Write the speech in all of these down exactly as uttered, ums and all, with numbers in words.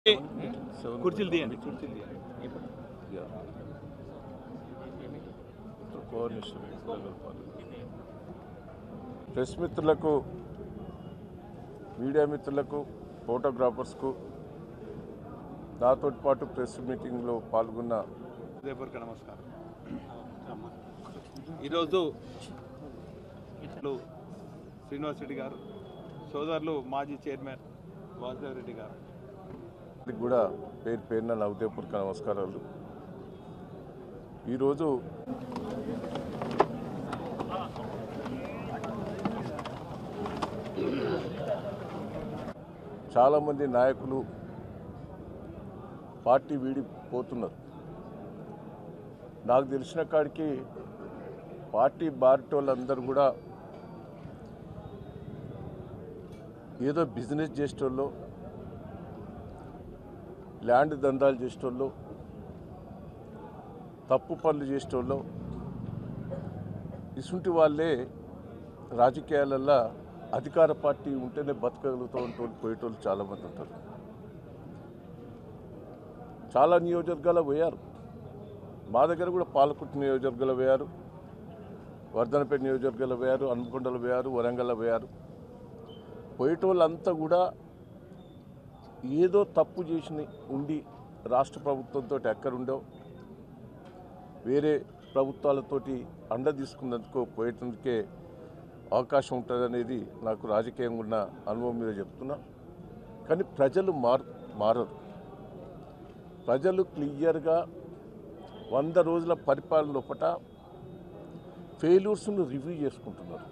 కుర్చీలు తీయండి. ప్రెస్ మిత్రులకు, మీడియా మిత్రులకు, ఫోటోగ్రాఫర్స్కు, నాతో పాటు ప్రెస్ మీటింగ్లో పాల్గొన్న హృదయపూర్వక నమస్కారం. ఈరోజు శ్రీనివాస్ రెడ్డి గారు, సోదరులు మాజీ చైర్మన్ వాసుదేవ్ రెడ్డి గారు కూడా పేరు పేరున నా హృదయపూర్వక నమస్కారాలు. ఈరోజు చాలామంది నాయకులు పార్టీ వీడిపోతున్నారు. నాకు తెలిసిన కాడికి పార్టీ బారిటోళ్ళందరూ కూడా ఏదో బిజినెస్ చేసేటోళ్ళు, ల్యాండ్ దందాలు చేసేటోళ్ళు, తప్పు పనులు చేసేటోళ్ళు, ఇసుంటి వాళ్ళే రాజకీయాలల్లో అధికార పార్టీ ఉంటేనే బతకగలుగుతూ ఉంటూ పోయేటోళ్ళు చాలామంది ఉంటారు. చాలా నియోజకవర్గాలు పోయారు. మా దగ్గర కూడా పాలకుర్తి నియోజకవర్గాలు పోయారు, వర్ధనపేట నియోజకవర్గాలు పోయారు, హన్మకొండలో పోయారు, వరంగల్లో పోయారు. పోయేటోళ్ళంతా కూడా ఏదో తప్పు చేసి ఉండి రాష్ట్ర ప్రభుత్వంతో ఎక్కడుండో వేరే ప్రభుత్వాలతోటి అండ తీసుకున్నందుకో పోయేటందుకే అవకాశం ఉంటుందనేది నాకు రాజకీయంగా ఉన్న అనుభవం మీద చెప్తున్నా. కానీ ప్రజలు మార్ మారరు ప్రజలు క్లియర్గా వంద రోజుల పరిపాలన లోపట ఫెయిల్యూర్స్ను రివ్యూ చేసుకుంటున్నారు.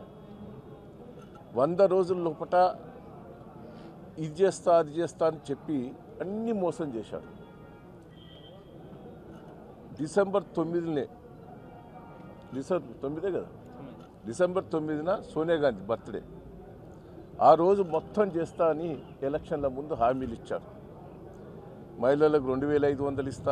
వంద రోజుల లోపట ఇది చేస్తా అది చేస్తా అని చెప్పి అన్నీ మోసం చేశాడు. డిసెంబర్ తొమ్మిదినే డిసెంబర్ తొమ్మిదే కదా డిసెంబర్ తొమ్మిదిన సోనియా గాంధీ బర్త్డే. ఆ రోజు మొత్తం చేస్తా అని ఎలక్షన్ల ముందు హామీలు ఇచ్చారు. మహిళలకు రెండు వేల ఐదు వందలు ఇస్తా,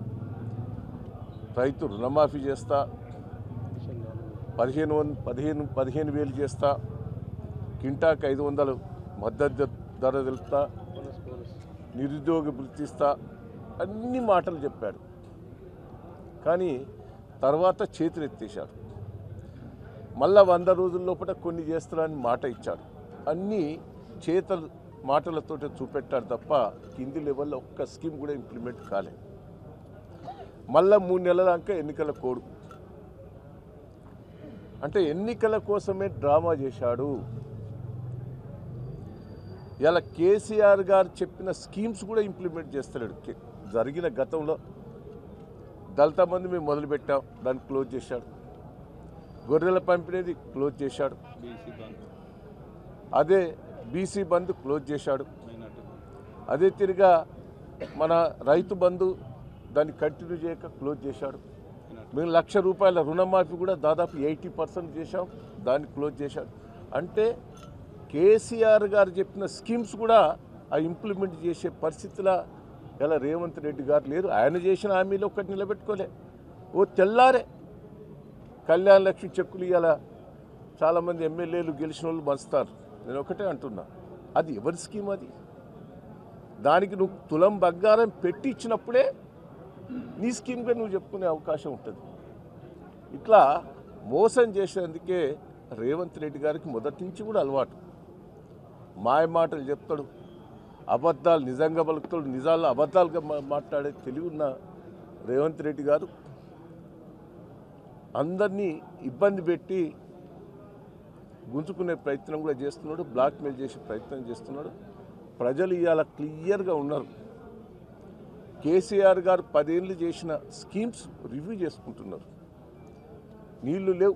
రైతు రుణమాఫీ చేస్తా, పదిహేను పదిహేను పదిహేను వేలు చేస్తా, కింటాకి ఐదు వందలు మద్దతు ధర తెలుపుతా, నిరుద్యోగ వృత్తి ఇస్తా, అన్ని మాటలు చెప్పాడు. కానీ తర్వాత చేతులు ఎత్తేశాడు. మళ్ళా వంద రోజుల లోపల కొన్ని చేస్తారని మాట ఇచ్చాడు. అన్నీ చేతలు మాటలతో చూపెట్టాడు తప్ప కింది లెవెల్లో ఒక్క స్కీమ్ కూడా ఇంప్లిమెంట్ కాలేదు. మళ్ళా మూడు నెలల దాకా ఎన్నికల కోడ్ అంటే ఎన్నికల కోసమే డ్రామా చేశాడు. ఇలా కేసీఆర్ గారు చెప్పిన స్కీమ్స్ కూడా ఇంప్లిమెంట్ చేస్తలేడు. జరిగిన గతంలో దళిత మంది మేము మొదలుపెట్టాం, దాన్ని క్లోజ్ చేశాడు. గొర్రెల పంపిణీది క్లోజ్ చేశాడు. అదే బీసీ బంధు క్లోజ్ చేశాడు. అదే తిరిగా మన రైతు బంధు దాన్ని కంటిన్యూ చేయక క్లోజ్ చేశాడు. మేము లక్ష రూపాయల రుణమాఫీ కూడా దాదాపు ఎయిటీ పర్సెంట్ చేశాం, దాన్ని క్లోజ్ చేశాడు. అంటే కేసీఆర్ గారు చెప్పిన స్కీమ్స్ కూడా ఆ ఇంప్లిమెంట్ చేసే పరిస్థితిలో ఇలా రేవంత్ రెడ్డి గారు లేరు. ఆయన చేసిన హామీలో ఒకటి నిలబెట్టుకోలే. ఓ తెల్లారే కళ్యాణ లక్ష్మి చెక్కులు ఇవాళ చాలామంది ఎమ్మెల్యేలు గెలిచిన వాళ్ళు పంచుతారు. నేను ఒకటే అంటున్నా, అది ఎవరి స్కీమ్? అది దానికి నువ్వు తులం బంగారం పెట్టి ఇచ్చినప్పుడే నీ స్కీమ్గా నువ్వు చెప్పుకునే అవకాశం ఉంటుంది. ఇట్లా మోసం చేసేందుకే రేవంత్ రెడ్డి గారికి మొదటి నుంచి కూడా అలవాటు. మాయ మాటలు చెప్తాడు, అబద్ధాలు నిజంగా పలుకుతాడు, నిజాలు అబద్ధాలుగా మాట్లాడే తెలివి ఉన్న రేవంత్ రెడ్డి గారు అందరినీ ఇబ్బంది పెట్టి గుంజుకునే ప్రయత్నం కూడా చేస్తున్నాడు, బ్లాక్మెయిల్ చేసే ప్రయత్నం చేస్తున్నాడు. ప్రజలు ఇవాళ క్లియర్గా ఉన్నారు. కేసీఆర్ గారు పదేళ్ళు చేసిన స్కీమ్స్ రివ్యూ చేసుకుంటున్నారు. నీళ్లు లేవు,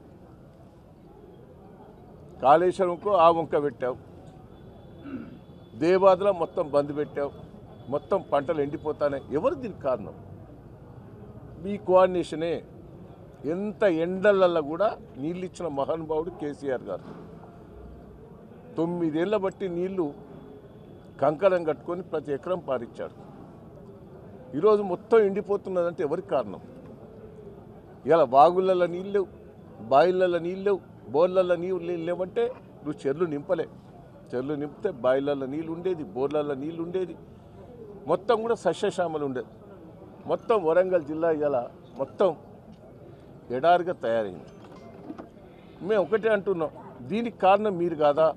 కాళేశ్వరంకు ఆ వంక పెట్టావు, దేవాదలో మొత్తం బంద్ పెట్టావు, మొత్తం పంటలు ఎండిపోతానే. ఎవరు దీనికి కారణం? మీ కోఆర్డినేషనే. ఎంత ఎండలల్లో కూడా నీళ్ళు ఇచ్చిన మహానుభావుడు కేసీఆర్ గారు. తొమ్మిదేళ్ల బట్టి నీళ్లు కంకణం కట్టుకొని ప్రతి ఎకరం పారించాడు. ఈరోజు మొత్తం ఎండిపోతున్నదంటే ఎవరికి కారణం? ఇలా వాగులలో నీళ్ళు లేవు, బాయిలలో నీళ్ళు లేవు, బోర్లలో నీళ్ళు లేవంటే నువ్వు చెర్లు నింపలే. చెర్లు నింపితే బాయిలలో నీళ్ళు ఉండేది, బోర్లలో నీళ్ళు ఉండేది. మొత్తం కూడా సస్యశ్యామలు ఉండేది. మొత్తం వరంగల్ జిల్లా ఇలా మొత్తం ఎడారిగా తయారైంది. మేము ఒకటే అంటున్నాం, దీనికి కారణం మీరు కాదా?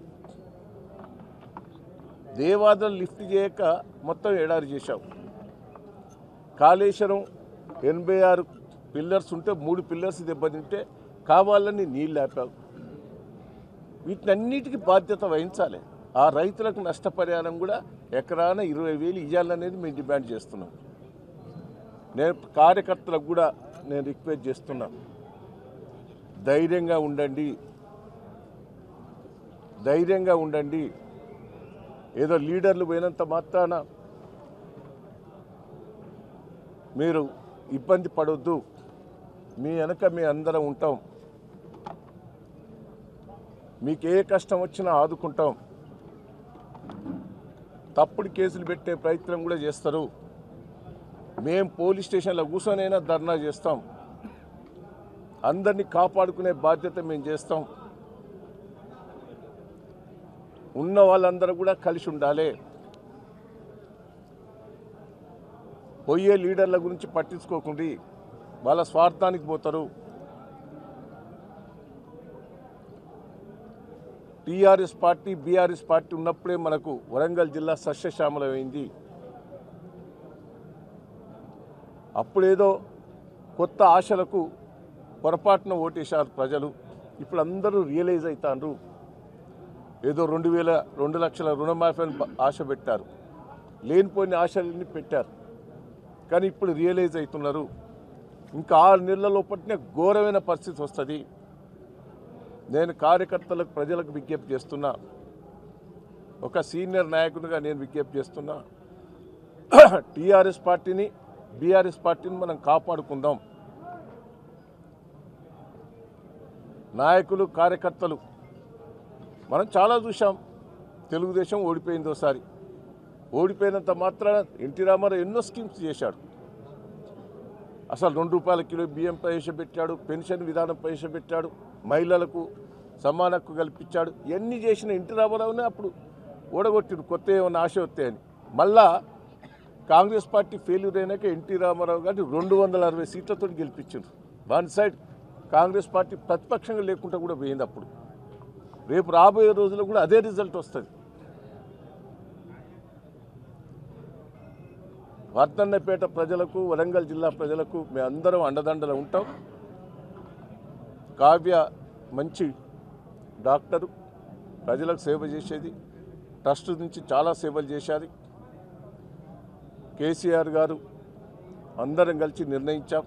దేవాదులు లిఫ్ట్ చేయక మొత్తం ఎడారి చేశావు. కాళేశ్వరం ఎనభై ఆరు పిల్లర్స్ ఉంటే మూడు పిల్లర్స్ దెబ్బతింటే కావాలని నీళ్ళు ఆపావు. వీటినన్నిటికీ బాధ్యత వహించాలి. ఆ రైతులకు నష్టపరిహారం కూడా ఎకరాన ఇరవై వేలు ఇవ్వాలనేది మేము డిమాండ్ చేస్తున్నాం. నేను కార్యకర్తలకు కూడా నేను రిక్వెస్ట్ చేస్తున్నా, ధైర్యంగా ఉండండి, ధైర్యంగా ఉండండి. ఏదో లీడర్లు పోయినంత మాత్రాన మీరు ఇబ్బంది పడవద్దు. మీ వెనక మీ అందరం ఉంటాం. మీకు ఏ కష్టం వచ్చినా ఆదుకుంటాం. తప్పుడు కేసులు పెట్టే ప్రయత్నం కూడా చేస్తారు. మేం పోలీస్ స్టేషన్లో కూర్చొనైనా ధర్నా చేస్తాం. అందరినీ కాపాడుకునే బాధ్యత మేము చేస్తాం. ఉన్న వాళ్ళందరూ కూడా కలిసి ఉండాలి. పోయే లీడర్ల గురించి పట్టించుకోకుండా వాళ్ళ స్వార్థానికి పోతారు. టీఆర్ఎస్ పార్టీ బీఆర్ఎస్ పార్టీ ఉన్నప్పుడే మనకు వరంగల్ జిల్లా సస్యశ్యామలమైంది. అప్పుడేదో కొత్త ఆశలకు పొరపాటున ఓటేశారు ప్రజలు. ఇప్పుడు అందరూ రియలైజ్ అవుతారు. ఏదో రెండు వేల రెండు లక్షల రుణమాఫీని ఆశ పెట్టారు. లేనిపోయిన ఆశలన్నీ పెట్టారు. కానీ ఇప్పుడు రియలైజ్ అవుతున్నారు. ఇంకా ఆరు నెలల లోపలనే ఘోరమైన పరిస్థితి వస్తుంది. నేను కార్యకర్తలకు ప్రజలకు విజ్ఞప్తి చేస్తున్నా, ఒక సీనియర్ నాయకునిగా నేను విజ్ఞప్తి చేస్తున్నా, టీఆర్ఎస్ పార్టీని బీఆర్ఎస్ పార్టీని మనం కాపాడుకుందాం. నాయకులు కార్యకర్తలు మనం చాలా చూసాం. తెలుగుదేశం ఓడిపోయింది ఒకసారి. ఓడిపోయినంత మాత్రాన ఎన్టీ రామారావు ఎన్నో స్కీమ్స్ చేశాడు. అసలు రెండు రూపాయల కిలో బియ్యం ప్రవేశపెట్టాడు, పెన్షన్ విధానం ప్రవేశపెట్టాడు, మహిళలకు సమాన హక్కు కల్పించాడు. ఇవన్నీ చేసిన ఎన్టీ రామారావునే అప్పుడు ఓడగొట్టిరు, కొత్త ఏమన్నా ఆశ వస్తాయని. మళ్ళా కాంగ్రెస్ పార్టీ ఫెయిల్యూర్ అయినాక ఎన్టీ రామారావు గారిని రెండు వందల అరవై సీట్లతో గెలిపించారు. వన్ సైడ్ కాంగ్రెస్ పార్టీ ప్రతిపక్షంగా లేకుండా కూడా పోయింది. అప్పుడు రేపు రాబోయే రోజుల్లో కూడా అదే రిజల్ట్ వస్తుంది. వర్ధన్నపేట ప్రజలకు, వరంగల్ జిల్లా ప్రజలకు మేము అందరం అండదండలు ఉంటాం. కావ్య మంచి డాక్టరు, ప్రజలకు సేవ చేసేది, ట్రస్ట్ నుంచి చాలా సేవలు చేశారు. కేసీఆర్ గారు అందరం కలిసి నిర్ణయించాం,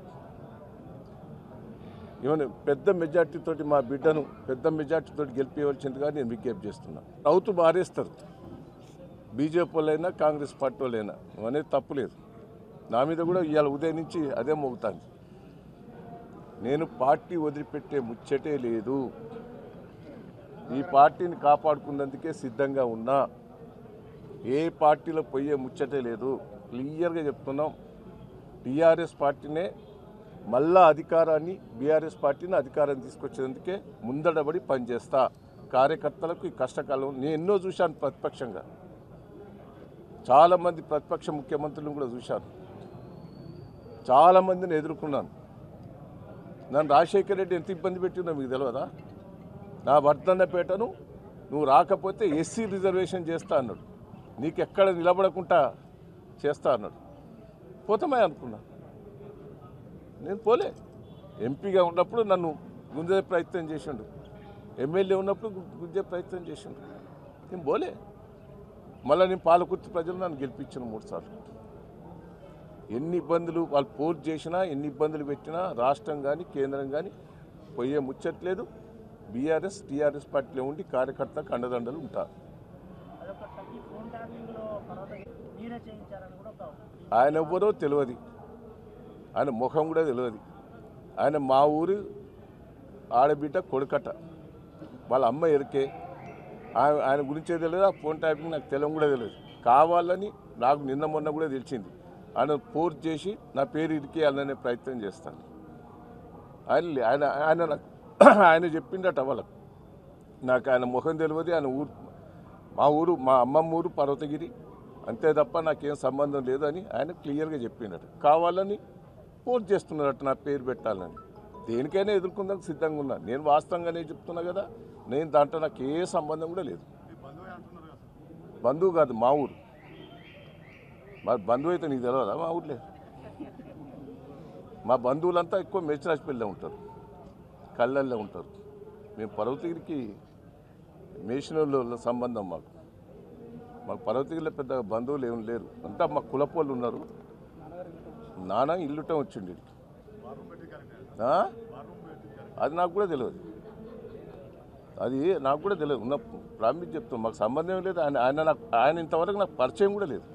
ఈవెన్ పెద్ద మెజార్టీతో మా బిడ్డను పెద్ద మెజార్టీతో గెలిపించవలసిందిగా నేను విజ్ఞప్తి చేస్తున్నాను. రౌతు మారేస్తారు, బీజేపీ వాళ్ళైనా కాంగ్రెస్ పార్టీ వాళ్ళైనా, అనేది తప్పులేదు. నా మీద కూడా ఇవాళ ఉదయం నుంచి అదే మోగుతాను. నేను పార్టీ వదిలిపెట్టే ముచ్చటే లేదు. ఈ పార్టీని కాపాడుకున్నందుకే సిద్ధంగా ఉన్నా. ఏ పార్టీలో పోయే ముచ్చటే లేదు. క్లియర్గా చెప్తున్నాం. టీఆర్ఎస్ పార్టీనే మళ్ళా అధికారాన్ని, బీఆర్ఎస్ పార్టీని అధికారాన్ని తీసుకొచ్చేందుకే ముందడబడి పనిచేస్తా. కార్యకర్తలకు ఈ కష్టకాలం నేను ఎన్నో చూశాను. ప్రతిపక్షంగా చాలామంది ప్రతిపక్ష ముఖ్యమంత్రులను కూడా చూశాను. చాలామందిని ఎదుర్కొన్నాను. నన్ను రాజశేఖర రెడ్డి ఎంత ఇబ్బంది పెట్టిందో మీకు తెలియదా? నా వర్ధన్నపేటను నువ్వు రాకపోతే ఎస్సీ రిజర్వేషన్ చేస్తా అన్నాడు. నీకు ఎక్కడ నిలబడకుండా చేస్తా అన్నాడు. పోతామే అనుకున్నా. నేను పోలే. ఎంపీగా ఉన్నప్పుడు నన్ను గుంజే ప్రయత్నం చేసిండు, ఎమ్మెల్యే ఉన్నప్పుడు గుంజే ప్రయత్నం చేసిండు. నేను పోలే. మళ్ళీ నేను పాలకుర్తి ప్రజలు నన్ను గెలిపించిన మూడు సార్లు. ఎన్ని ఇబ్బందులు వాళ్ళు పోర్ చేసినా, ఎన్ని ఇబ్బందులు పెట్టినా రాష్ట్రం కానీ కేంద్రం కానీ పోయే ముచ్చట్లేదు. బీఆర్ఎస్ టీఆర్ఎస్ పార్టీలో ఉండి కార్యకర్తకు అండదండలు ఉంటారు. ఆయన ఎవ్వరో తెలియదు, ఆయన ముఖం కూడా తెలియదు. ఆయన మా ఊరు ఆడబిడ్డ కొడుకట, వాళ్ళ అమ్మ ఎరికే. ఆయన ఆయన గురించే తెలియదు. ఆ ఫోన్ ట్యాపింగ్ నాకు తెలియదు కూడా తెలియదు. కావాలని నాకు నిన్న మొన్న కూడా తెలిసింది. ఆయన ఫోర్స్ చేసి నా పేరు ఇరికేయాలనే ప్రయత్నం చేస్తాను. ఆయన ఆయన ఆయన నాకు ఆయన చెప్పిండట వాళ్ళకు. నాకు ఆయన ముఖం తెలియదు. ఆయన ఊరు మా ఊరు మా అమ్మమ్మ ఊరు పర్వతగిరి. అంతే తప్ప నాకేం సంబంధం లేదని ఆయన క్లియర్గా చెప్పినట్టు. కావాలని పోస్ట్ చేస్తున్నారట నా పేరు పెట్టాలని. దేనికైనా ఎదుర్కొందానికి సిద్ధంగా ఉన్నా. నేను వాస్తవంగానే చెప్తున్నా కదా, నేను దాంట్లో నాకు ఏ సంబంధం కూడా లేదు. బంధువు కాదు, మా ఊరు. మా బంధువు అయితే నీకు తెలియదా? మా ఊర్లే. మా బంధువులంతా ఎక్కువ మేచిరాజపల్లిలో ఉంటారు, కళ్ళల్లో ఉంటారు. మేము పర్వతగిరికి మేషనోళ్ళ సంబంధం మాకు. మాకు పర్వతగిరిలో పెద్ద బంధువులు ఏం లేరు, అంతా మా కులపోళ్ళు ఉన్నారు. నాన్న ఇల్లుటం వచ్చిండి. అది నాకు కూడా తెలియదు, అది నాకు కూడా తెలియదు. ఉన్న ప్రామిస్ చెప్తాం, మాకు సంబంధం లేదు. ఆయన ఆయన నాకు ఆయన ఇంతవరకు నాకు పరిచయం కూడా లేదు.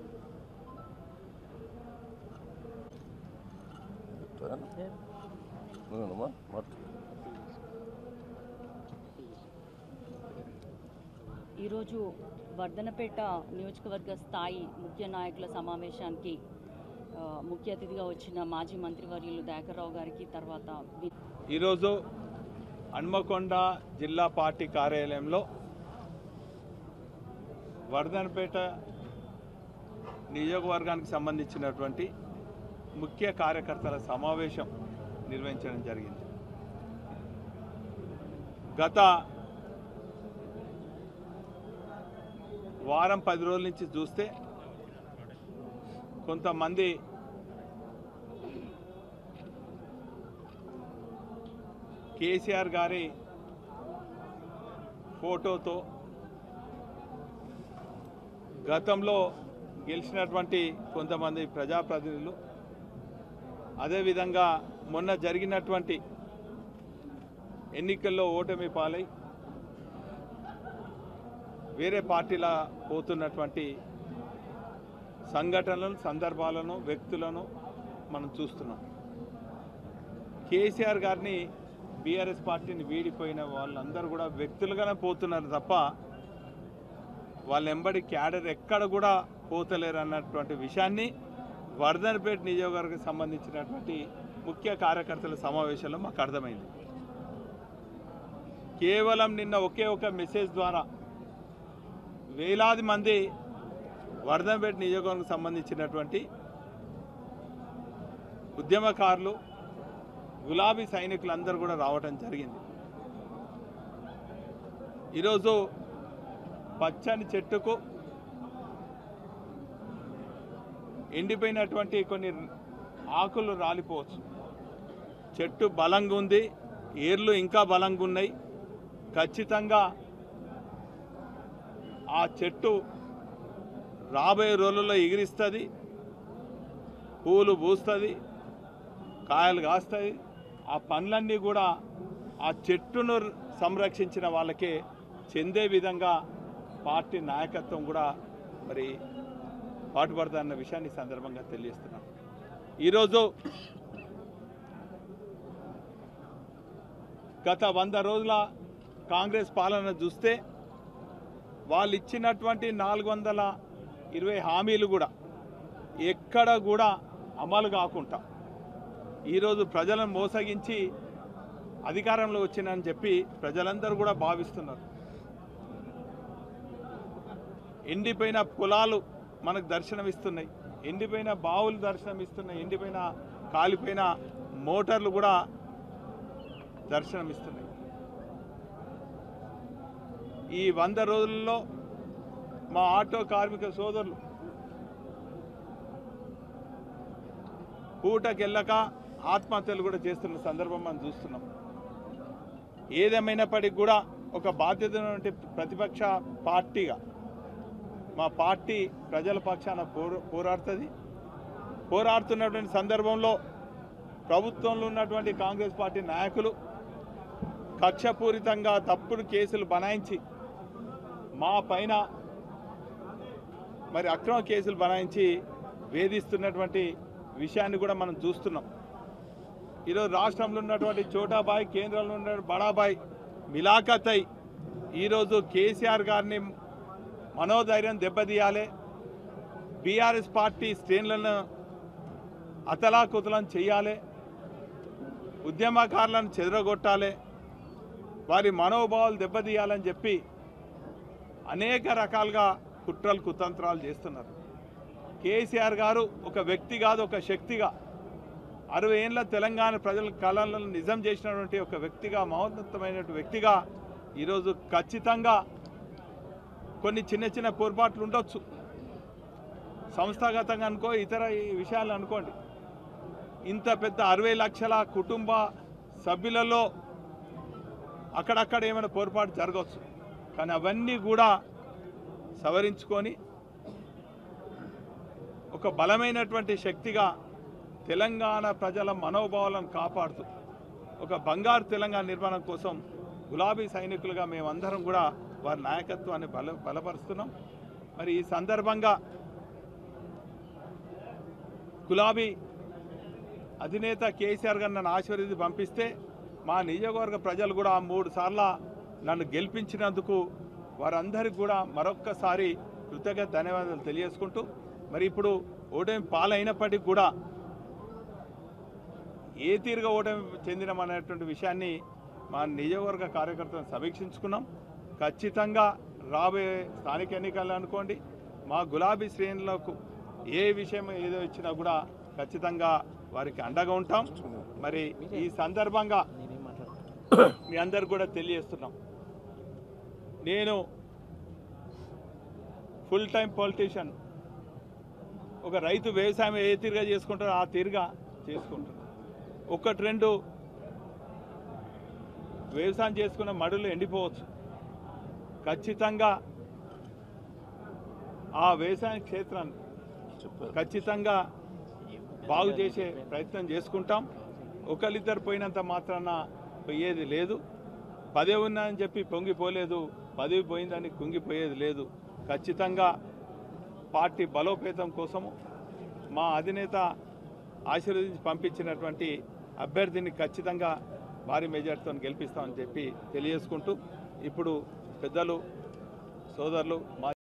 ఈరోజు వర్ధనపేట నియోజకవర్గ స్థాయి ముఖ్య నాయకుల సమావేశానికి ముఖ్య అతిథిగా వచ్చిన మాజీ మంత్రివర్యులు దయాకర్ రావు గారికి, తర్వాత ఈరోజు హన్మకొండ జిల్లా పార్టీ కార్యాలయంలో వర్ధనపేట నియోజకవర్గానికి సంబంధించినటువంటి ముఖ్య కార్యకర్తల సమావేశం నిర్వహించడం జరిగింది. గత వారం పది రోజుల నుంచి చూస్తే కొంతమంది కేసీఆర్ గారి ఫోటోతో గతంలో గెలిచినటువంటి కొంతమంది ప్రజాప్రతినిధులు, అదేవిధంగా మొన్న జరిగినటువంటి ఎన్నికల్లో ఓటమి పాలై వేరే పార్టీలా పోతున్నటువంటి సంఘటనలను, సందర్భాలను, వ్యక్తులను మనం చూస్తున్నాం. కేసీఆర్ గారిని, బీఆర్ఎస్ పార్టీని వీడిపోయిన వాళ్ళందరూ కూడా వ్యక్తులుగానే పోతున్నారు తప్ప వాళ్ళ ఎంబడి క్యాడర్ ఎక్కడ కూడా పోతలేరు అన్నటువంటి విషయాన్ని వర్ధనపేట నియోజకవర్గానికి సంబంధించినటువంటి ముఖ్య కార్యకర్తల సమావేశంలో మాకు అర్థమైంది. కేవలం నిన్న ఒకే ఒక మెసేజ్ ద్వారా వేలాది మంది వర్ధనపేట నియోజకవర్గానికి సంబంధించినటువంటి ఉద్యమకారులు, గులాబీ సైనికులందరూ కూడా రావటం జరిగింది. ఈరోజు పచ్చని చెట్టుకు ఎండిపోయినటువంటి కొన్ని ఆకులు రాలిపోవచ్చు. చెట్టు బలంగా ఉంది, ఏర్లు ఇంకా బలంగా ఉన్నాయి. ఖచ్చితంగా ఆ చెట్టు రాబోయే రోజుల్లో ఎగిరిస్తుంది, పూలు పూస్తుంది, కాయలు కాస్తాయి. ఆ పనులన్నీ కూడా ఆ చెట్టును సంరక్షించిన వాళ్ళకే చెందే విధంగా పార్టీ నాయకత్వం కూడా మరి పాటుపడతారన్న విషయాన్ని సందర్భంగా తెలియజేస్తున్నాం. ఈరోజు గత వంద రోజుల కాంగ్రెస్ పాలన చూస్తే వాళ్ళు ఇచ్చినటువంటి నాలుగు వందల ఇరవై హామీలు కూడా ఎక్కడ కూడా అమలు కాకుండా ఈరోజు ప్రజలను మోసగించి అధికారంలో వచ్చినని చెప్పి ప్రజలందరూ కూడా భావిస్తున్నారు. ఎండిపోయిన పొలాలు మనకు దర్శనమిస్తున్నాయి, ఎండిపోయిన బావులు దర్శనమిస్తున్నాయి, ఎండిపోయిన కాలిపోయిన మోటార్లు కూడా దర్శనమిస్తున్నాయి. ఈ వంద రోజుల్లో మా ఆటో కార్మిక సోదరులు పూటకెళ్ళక ఆత్మహత్యలు కూడా చేస్తున్న సందర్భం మనం చూస్తున్నాం. ఏదేమైనప్పటికీ కూడా ఒక బాధ్యత ప్రతిపక్ష పార్టీగా మా పార్టీ ప్రజల పక్షాన పోరాడుతుంది. పోరాడుతున్నటువంటి సందర్భంలో ప్రభుత్వంలో ఉన్నటువంటి కాంగ్రెస్ పార్టీ నాయకులు కక్షపూరితంగా తప్పుడు కేసులు బనాయించి మా పైన మరి అక్రమ కేసులు బనాయించి వేధిస్తున్నటువంటి విషయాన్ని కూడా మనం చూస్తున్నాం. ఈరోజు రాష్ట్రంలో ఉన్నటువంటి చోటాబాయ్, కేంద్రంలో ఉన్న బడాబాయ్ మిలాఖత్ అయి ఈరోజు కేసీఆర్ గారిని మనోధైర్యం దెబ్బతీయాలి, బీఆర్ఎస్ పార్టీ శ్రేణులను అతలాకుతలం చేయాలి, ఉద్యమకారులను చెదరగొట్టాలి, వారి మనోభావాలు దెబ్బతీయాలని చెప్పి అనేక రకాలుగా కుట్రలు కుతంత్రాలు చేస్తున్నారు. కేసీఆర్ గారు ఒక వ్యక్తి కాదు, ఒక శక్తిగా అరవై ఏళ్ళ తెలంగాణ ప్రజల కళలను నిజం చేసినటువంటి ఒక వ్యక్తిగా, మహోన్నతమైన వ్యక్తిగా ఈరోజు ఖచ్చితంగా కొన్ని చిన్న చిన్న పొరపాట్లు ఉండొచ్చు, సంస్థాగతంగా అనుకో, ఇతర విషయాలు అనుకోండి. ఇంత పెద్ద అరవై లక్షల కుటుంబ సభ్యులలో అక్కడక్కడ ఏమైనా పొరపాటు జరగవచ్చు, కానీ అవన్నీ కూడా సవరించుకొని ఒక బలమైనటువంటి శక్తిగా తెలంగాణ ప్రజల మనోభావాలను కాపాడుతూ ఒక బంగారు తెలంగాణ నిర్మాణం కోసం గులాబీ సైనికులుగా మేమందరం కూడా వారి నాయకత్వాన్ని బల బలపరుస్తున్నాం. మరి ఈ సందర్భంగా గులాబీ అధినేత కేసీఆర్ గారు నన్ను ఆశీర్వదించి పంపిస్తే మా నియోజకవర్గ ప్రజలు కూడా మూడు సార్ల నన్ను గెలిపించినందుకు వారందరికీ కూడా మరొక్కసారి కృతజ్ఞత ధన్యవాదాలు తెలియజేసుకుంటూ, మరి ఇప్పుడు ఓటమి పాలైనప్పటికీ కూడా ఏ తీరుగా ఓటమి చెందినమనేటువంటి విషయాన్ని మా నియోజకవర్గ కార్యకర్తలను సమీక్షించుకున్నాం. ఖచ్చితంగా రాబోయే స్థానిక ఎన్నికలు అనుకోండి, మా గులాబీ శ్రేణులకు ఏ విషయం ఏదో ఇచ్చినా కూడా ఖచ్చితంగా వారికి అండగా ఉంటాం. మరి ఈ సందర్భంగా మీ అందరు కూడా తెలియజేస్తున్నాం, నేను ఫుల్ టైం పొలిటీషియన్. ఒక రైతు వ్యవసాయం ఏ తీరుగా చేసుకుంటారో ఆ తీరుగా చేసుకుంటారు. ఒకటి రెండు వ్యవసాయం చేసుకున్న మడులు ఎండిపోవచ్చు, ఖచ్చితంగా ఆ వ్యవసాయ క్షేత్రాన్ని ఖచ్చితంగా బాగు చేసే ప్రయత్నం చేసుకుంటాం. ఒకరిద్దరు పోయినంత మాత్రాన పోయేది లేదు. పదవి ఉన్నాయని చెప్పి పొంగిపోలేదు, పదవి పోయిందని కుంగిపోయేది లేదు. ఖచ్చితంగా పార్టీ బలోపేతం కోసము మా అధినేత ఆశీర్వదించి పంపించినటువంటి అభ్యర్థిని ఖచ్చితంగా భారీ మెజార్టీతో గెలిపిస్తామని చెప్పి తెలియజేసుకుంటూ, ఇప్పుడు పెద్దలు సోదరులు మా